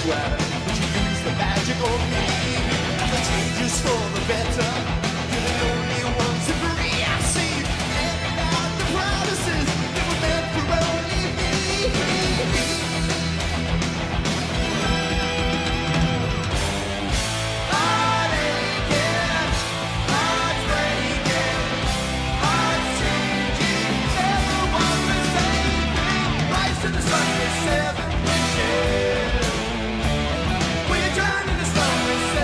try, but you use the magical beam. The changes for the better. You're the only ones to agree. I see you handing out the promises that were meant for only me. Heart aching, heart breaking, heart changing. Everyone the same thing. Rise to the sun with 7 wishes. When you turn in the sun with 7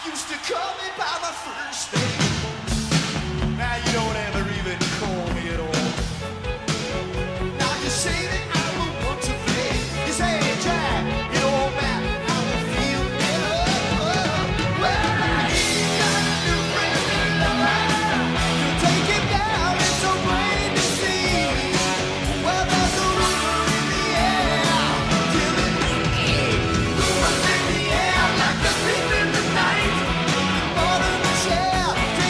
used to call me by my first name. Now you don't ever even call me at all. Now you say that I'm the one to blame. You say, hey, Jack, it don't matter how I feel. Well, I ain't got a new friend in the line. You take it down, it's so plain to see. Well, there's a rumor in the air, killing me. Rumors in the air, like a thief in the night. All in the chair.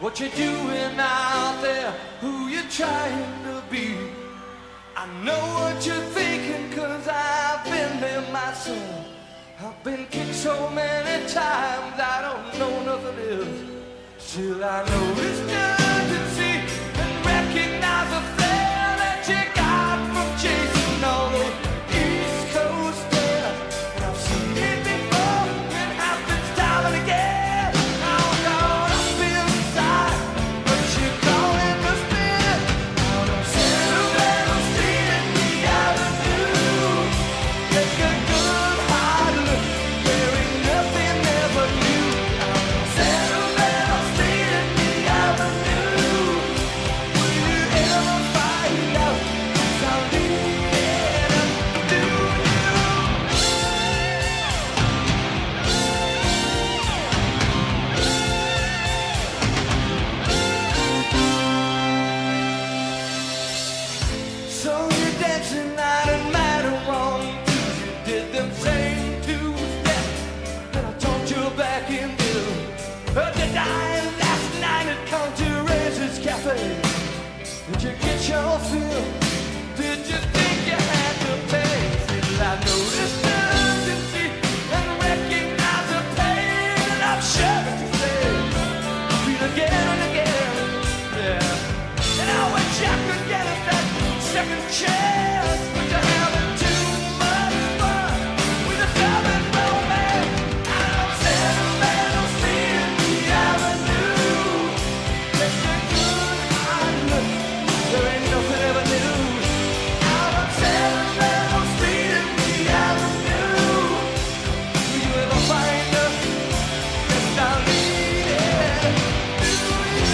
What you doing out there? Who you trying to be? I know what you're thinking, 'cause I've been there myself. I've been kicked so many times I don't know nothing else. Till I notice urgency and recognize the flare that you got from chasing all those East Coast stairs. And I've seen it before, it happens time and again. I'm caught up inside, but you're calling the spin. Out on Sentimental Street in the Avenue, take a good hard look, there ain't nothing ever new. Out on Sentimental Street in the Avenue, will you ever find out who's I'm leading up to you? So you're dancing night and night along, you did them same two steps that I taught you back in Bill. Did I last night at Country Raises Cafe? Did you get your fill? Did you think you had to pay? Till I noticed the urgency and recognize the pain, and I'm sure that you say, feel again and again, yeah. And I wish I could get us that second chance, but you're having too much fun with a southern romance. Out on Sentimental Street in the Avenue, take a good hard look, there ain't nothing ever new. Out on Sentimental Street in the Avenue, will you ever find us? Yes, I'll lead it to you.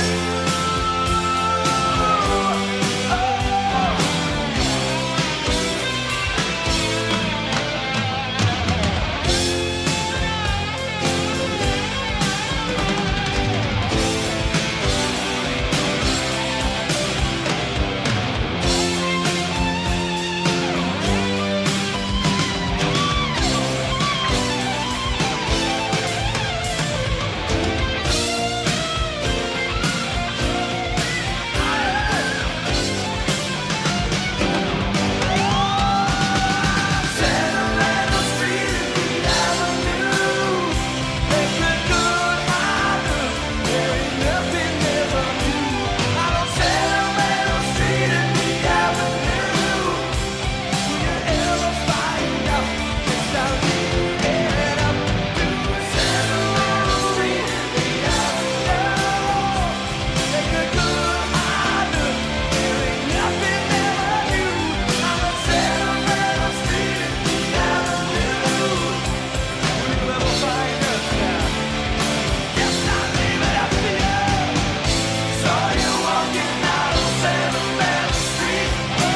Sentimental Street in the Avenue, take a good hard look, there ain't nothing ever new. Out on Sentimental Street in the Avenue, will you ever find out? Yes, I'll lead it up to Sentimental Street in the Avenue, take a good hard look, there ain't nothing ever new. Out on Sentimental Street in the Avenue, will you ever find us now? Yes, I'll leave it up to you. Saw you walking out on Sentimental Street.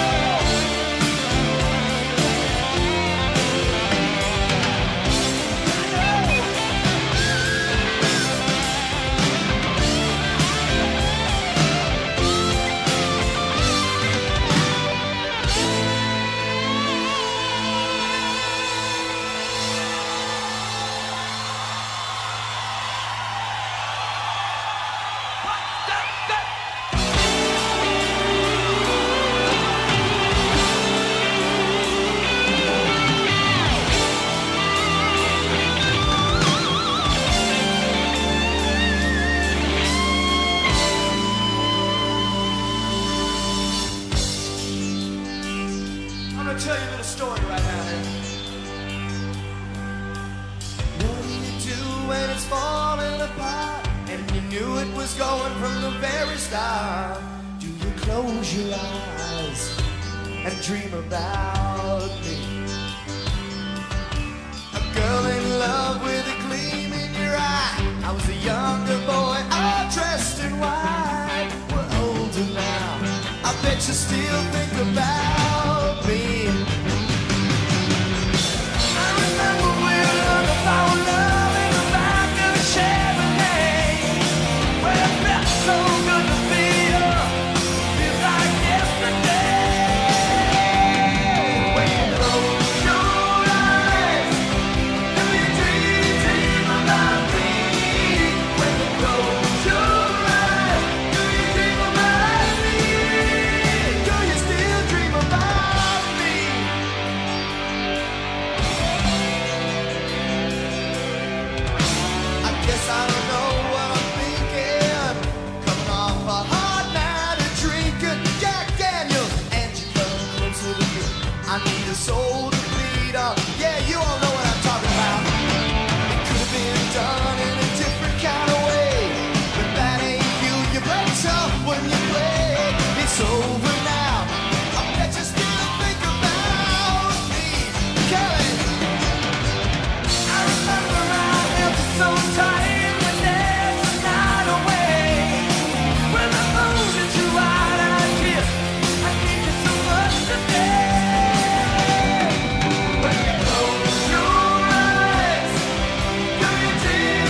I'm gonna tell you a little story right now. What do you do when it's falling apart and you knew it was going from the very start? Do you close your eyes and dream about me? A girl in love with a gleam in your eye. I was a younger boy, all dressed in white. We're older now, I bet you still think about me. I remember we learned about love in the back of a Chevrolet, where it felt so good to feel, feels like yesterday. When you close your eyes, do you dream about me? When you close your eyes, I need a soul to bleed on. Yeah, you all know what I'm talking about. It could have been done in a different kind of way, but that ain't you. You play tough when you play. It's over now. I bet you still think about me, Kelly. I remember I held you so tight when there's a night away. When I moved into right out here, I need you so much today. When you close your eyes, do you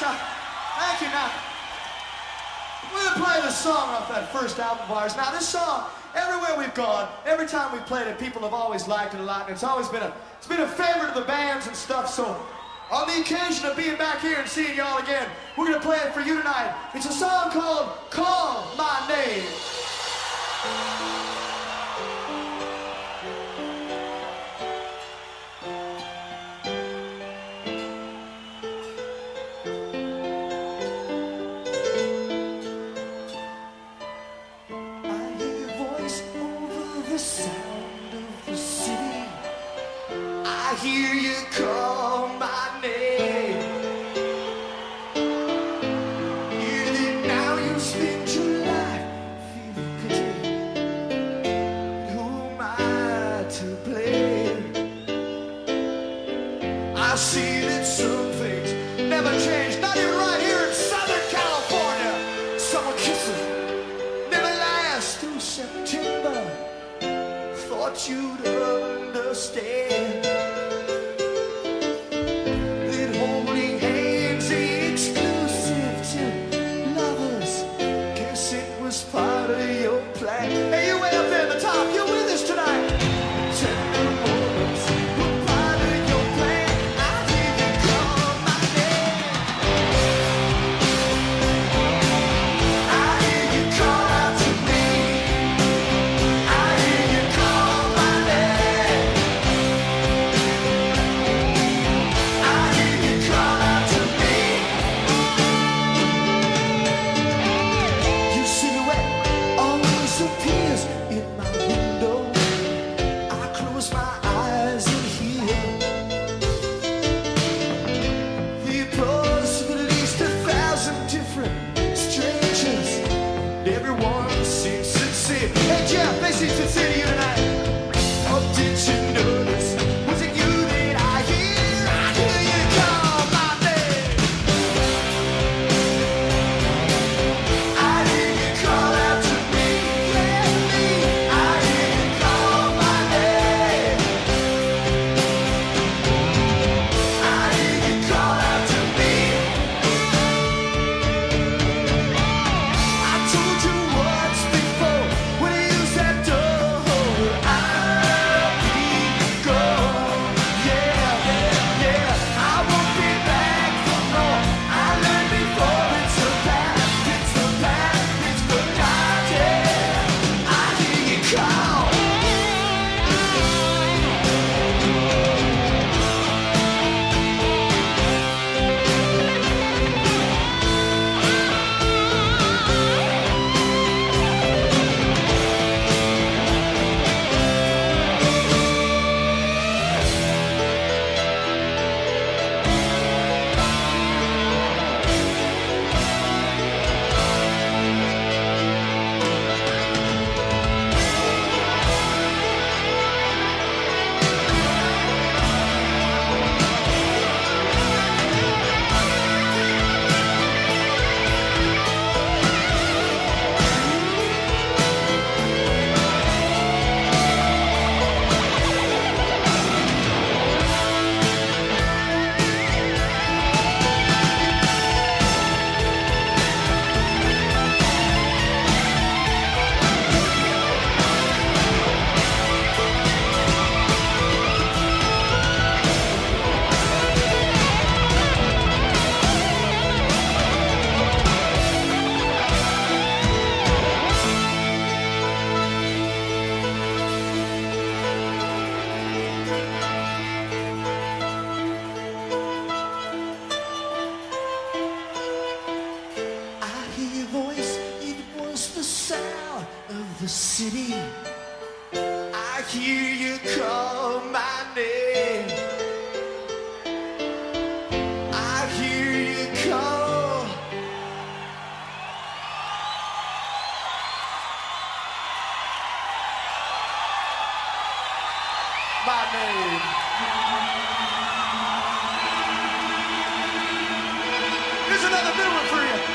Thank you. Now, we're gonna play this song off that first album of ours. Now, this song, everywhere we've gone, every time we've played it, people have always liked it a lot, and it's always been a favorite of the bands and stuff. So, on the occasion of being back here and seeing y'all again, we're gonna play it for you tonight. It's a song called "Call My Name." I hear you call my name. Hear that now you spend your life feeling pity. Who am I to blame? I see that some things never change, not even right here in Southern California. Summer kisses never last through September. Thought you'd understand. Part of your plan. Hey, you way up there at the top, you're with us tonight. Tender moments were part of your plan. I hear you call my name. I hear you call out to me. I hear you call my name. I hear you call out to me. You silhouette always appears in my window. I close my eyes and hear the applause of at least 1,000 different strangers. Everyone seems sincere. Hey Jeff, they seem sincere to you tonight. Oh, did you notice? Was it you that I hear? I hear you call my name. I hear you call out to me. I hear you call my name. I hear you call out to me. I told you once before when I use that door, I'll be gone. Yeah, yeah, yeah. I won't be back for more. I learned before it's the past, it's the past, it's forgotten. I hear you call. I hear your voice, it was the sound of the city. I hear you call my name. I hear you call. My name. Here's another new one for you.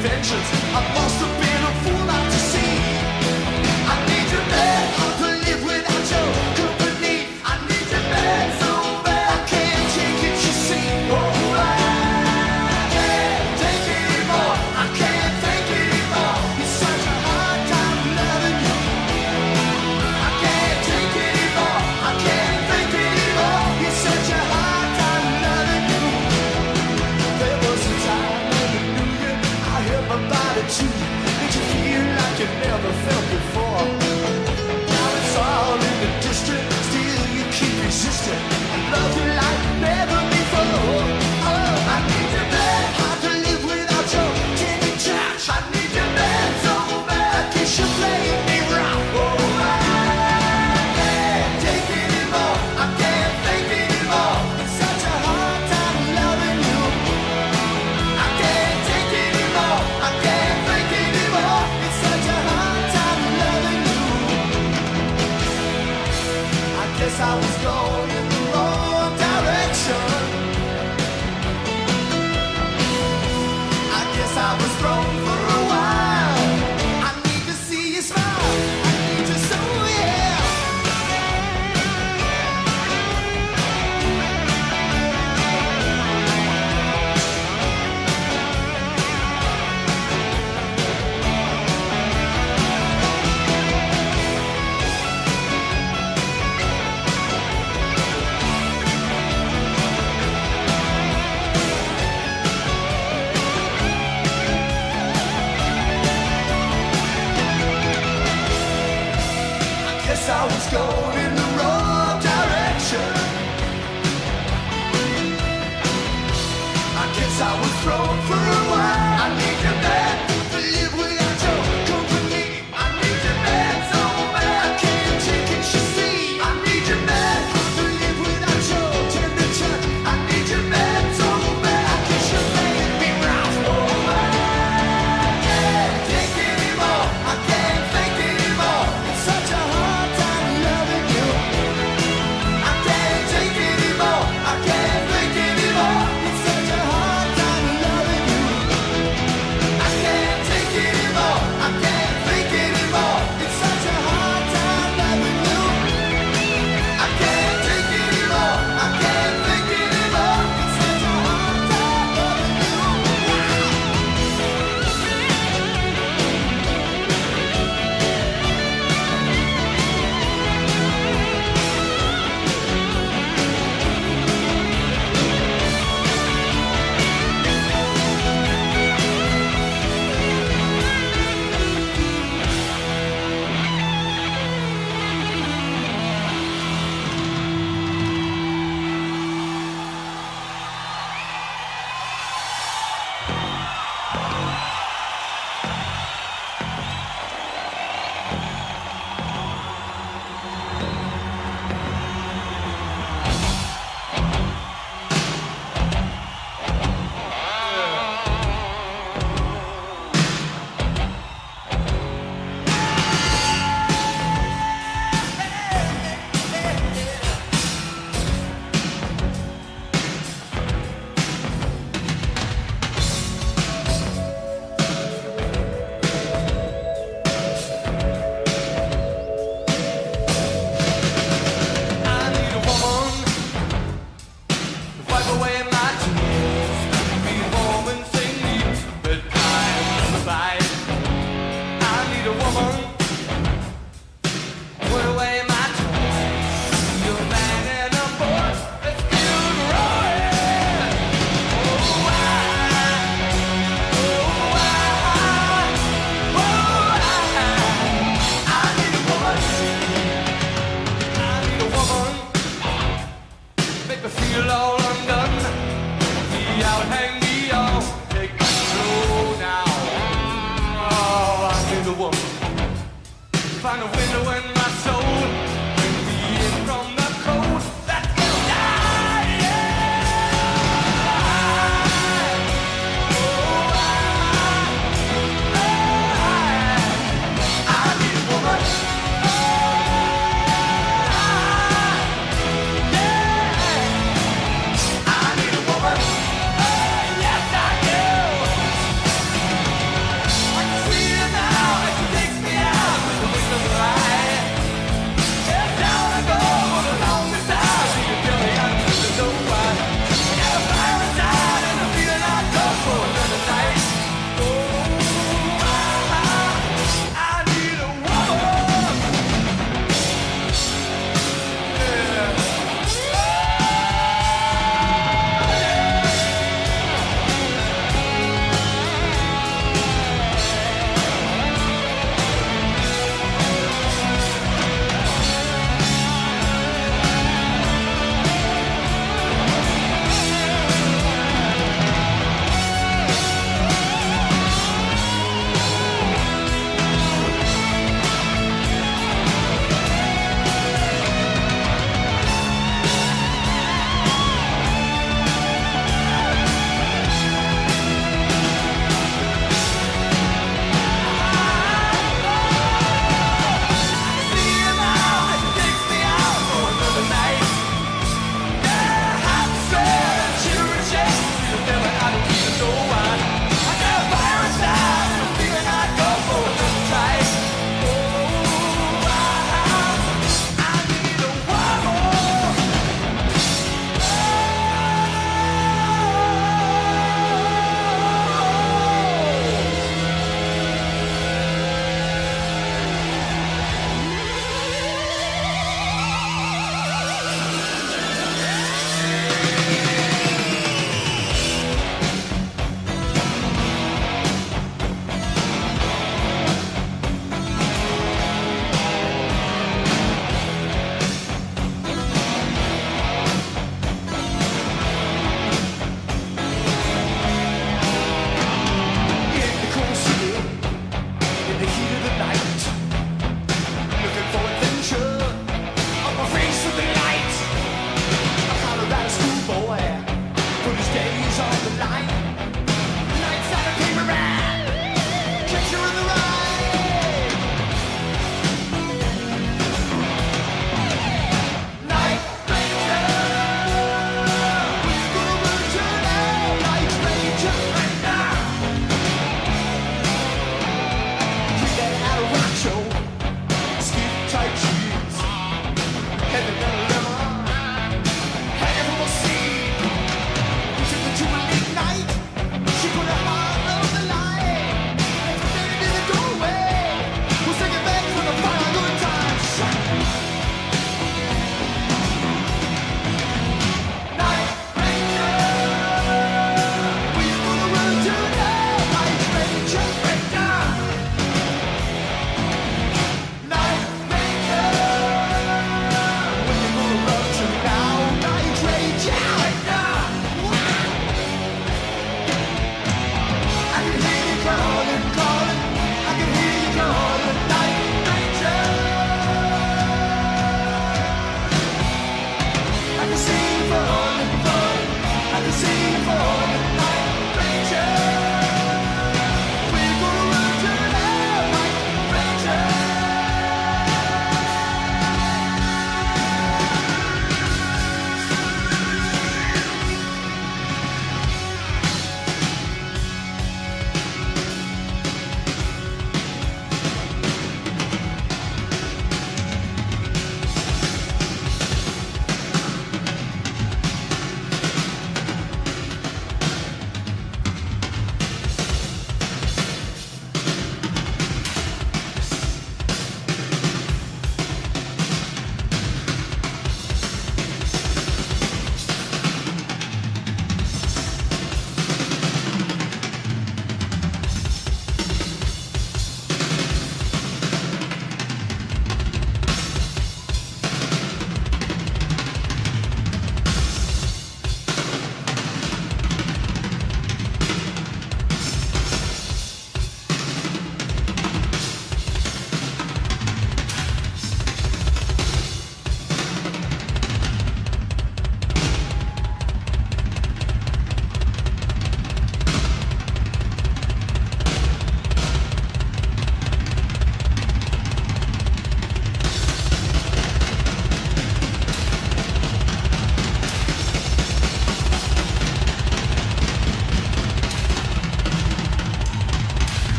inventions. I must have been a fool not to see. I need your bed, how to live without your company. I need your bed so bad I can't take it, you see. Oh, I can't take it anymore. I can't take it anymore. It's such a hard time loving you. I can't take it anymore. I can't take it anymore. It's such a hard time loving you. There was a time when I knew you. I held my body to you. Made you feel like you never felt before. Now it's all in the distance. Still you keep resisting. I love you like never before. Oh, I need your bed. Hard to live without your tender touch. I need your bed so bad. Kiss you playing me round. Oh, I can't take it anymore. I can't take it anymore. It's such a hard time loving you. I can't take it anymore. I can't take it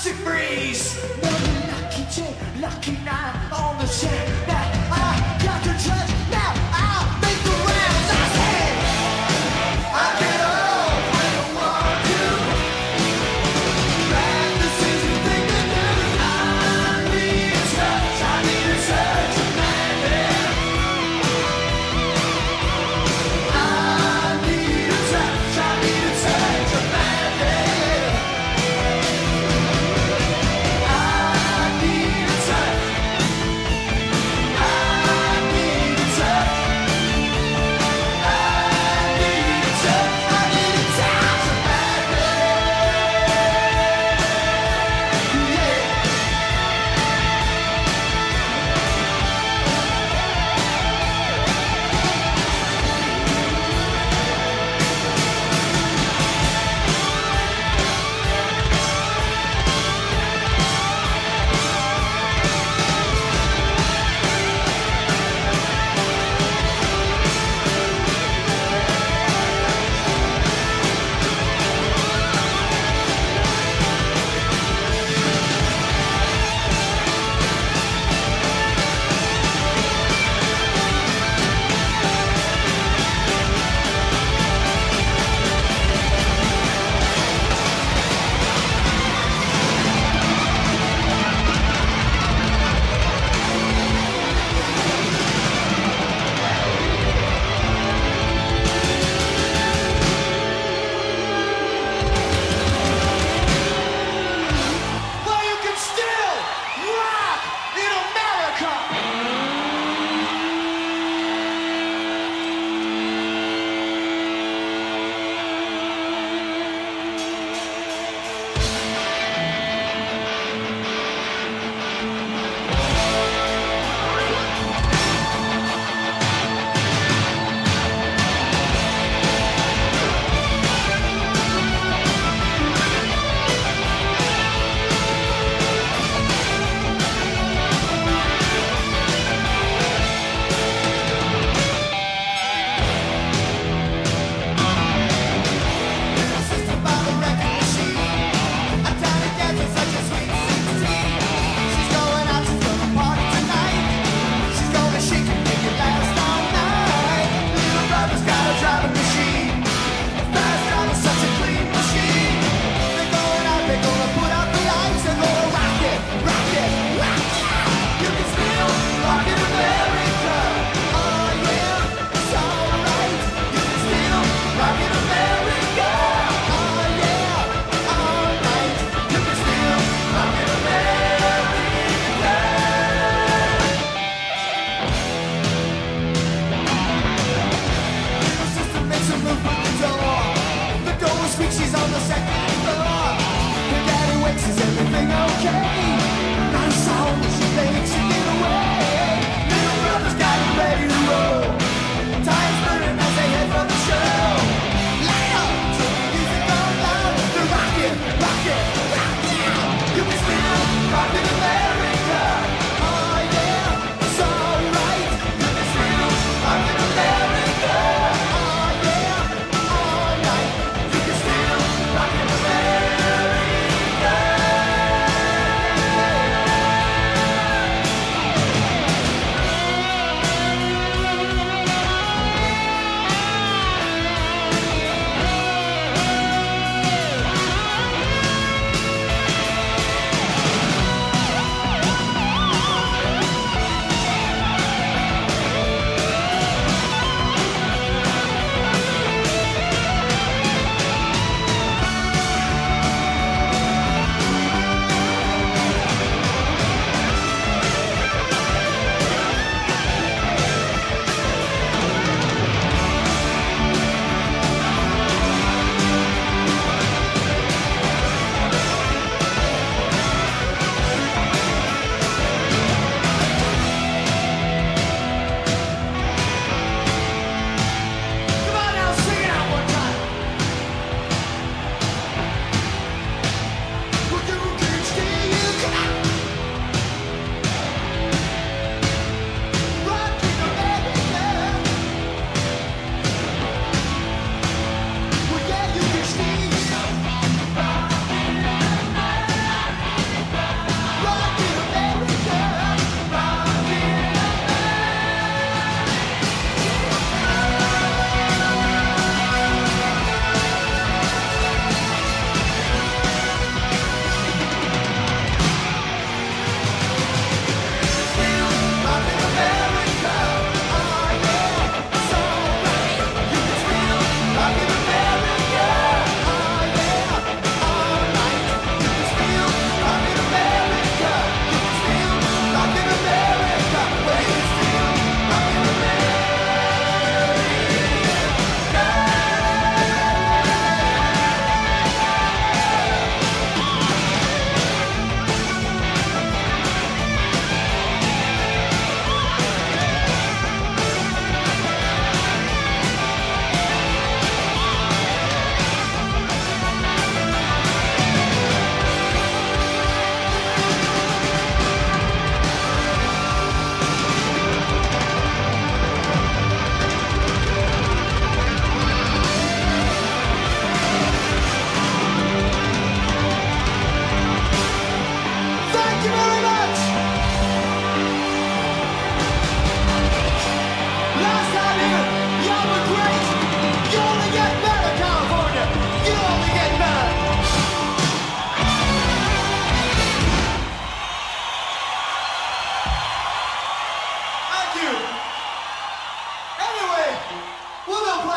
elastic breeze. No lucky day, lucky night on the set that I got to touch. Now I'll make the rounds. I said I get up when I want to. Glad this is the thing to do. I need a touch of madness. I need a touch of madness. I need a touch.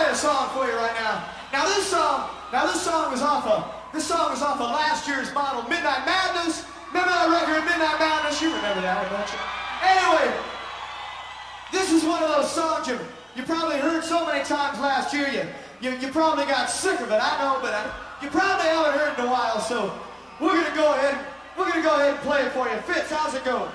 play a song for you right now. Now this song was off of last year's model, Midnight Madness. Remember that record, Midnight Madness? You remember that one, don't you? Anyway, this is one of those songs you probably heard so many times last year. You probably got sick of it, I know, but you probably haven't heard it in a while. So we're gonna go ahead and play it for you. Fitz, how's it going?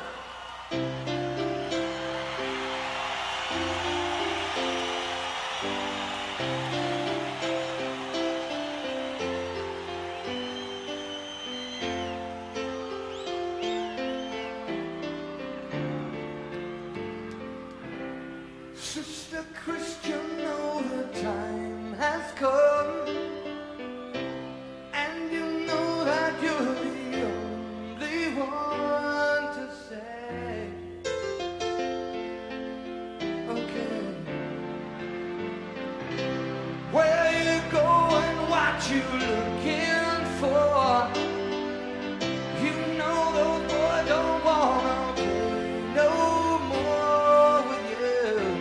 Sister Christian, know the time has come, and you know that you're the only one to say, okay, where you going, what you looking for? You know those boys don't wanna play no more with you.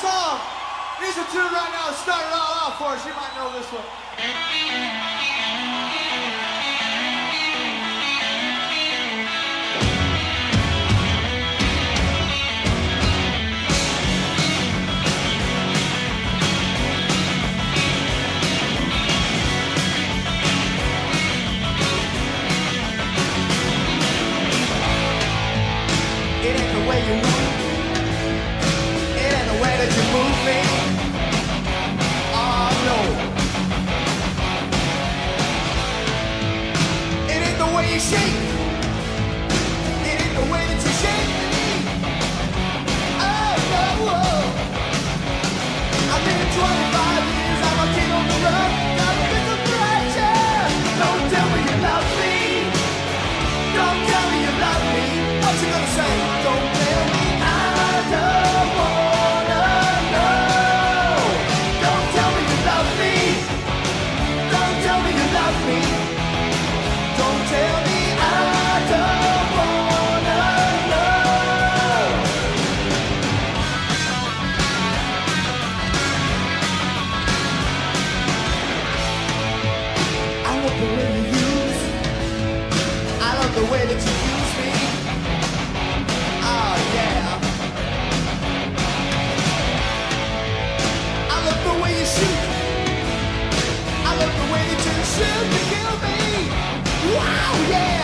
song. Here's a tune right now to start it all off for us. You might know this one. It ain't the way you move. It ain't the way that you move me. Oh no. It ain't the way you shake. It ain't the way that you shake me. Oh no. I've been 25 years. I'm a king on the run. Got a bit of pressure. Don't tell me you love me. Don't tell me you love me. What you gonna say? Don't tell me I don't wanna know. Don't tell me you love me. Don't tell me you love me. Don't tell me I don't wanna know. I love the way you use. I love the way that you use me. Oh yeah. I love the way you shoot. I love the way that you shoot to kill me. Wow, yeah.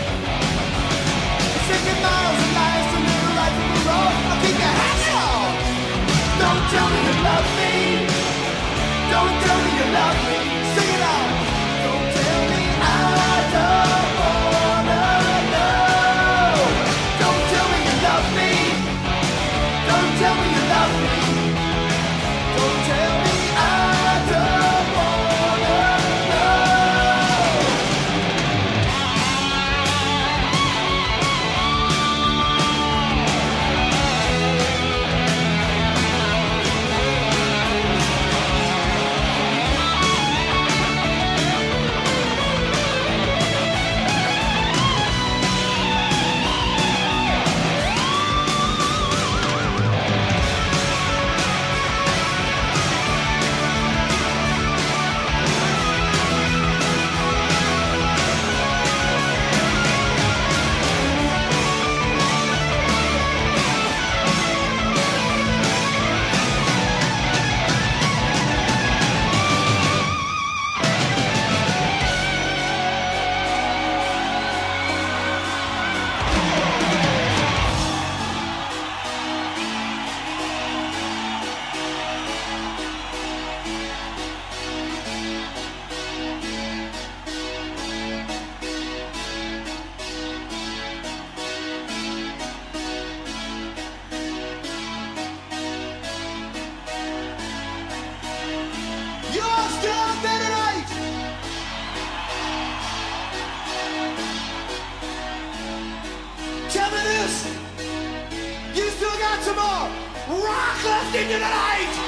60 miles and lies to live life on the road. I'll keep your hands off. Don't tell me you love me. Don't tell me you love me. Sing it out. Don't tell me I don't wanna know. Don't tell me you love me. Don't tell me you love me. Don't tell me I don't wanna know. You're still out there tonight. Tell me this. You still got some more rock left in you tonight.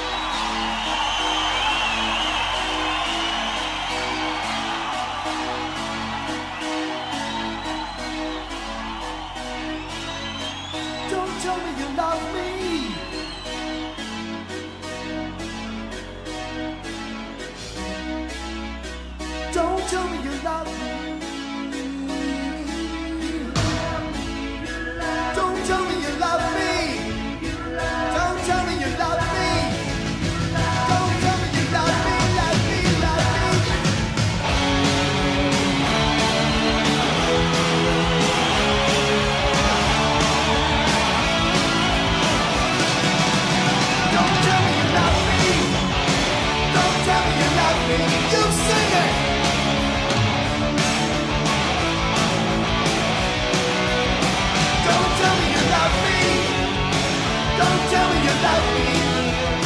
Don't tell me you love me. Don't tell me you love me. Don't tell me you love me. Don't tell me you love me. Don't tell me you love me, love me, love me. Don't tell me you love me. Don't tell me you love me. You sing it. Don't tell me you love me. Don't tell me you love me.